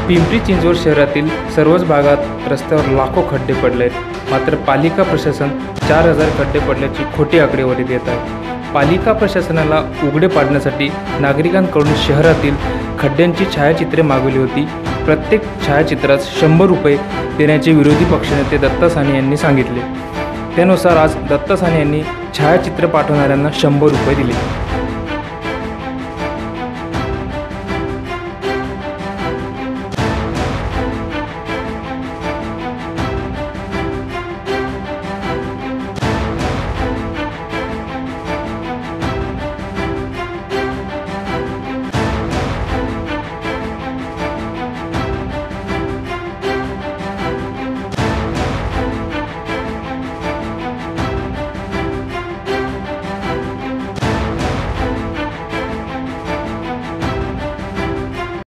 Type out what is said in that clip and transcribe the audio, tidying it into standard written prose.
पिंपरी चिंचवड शहरातील सर्वच भागात रस्त्यावर लाखो खड्डे पडले आहेत। मात्र पालिका प्रशासन 4000 खड्डे पडल्याची खोटी आकडेवारी देत आहे। पालिका प्रशासनाला उघडे पाडण्यासाठी नागरिकांकडून शहरातील खड्ड्यांची छायाचित्रे मागवली होती। प्रत्येक छायाचित्रास 100 रुपये देण्याचे विरोधी पक्षनेते दत्ता साने यांनी सांगितले। त्यानुसार आज दत्ता साने यांनी छायाचित्र पाठवणाऱ्यांना 100 रुपये दिले।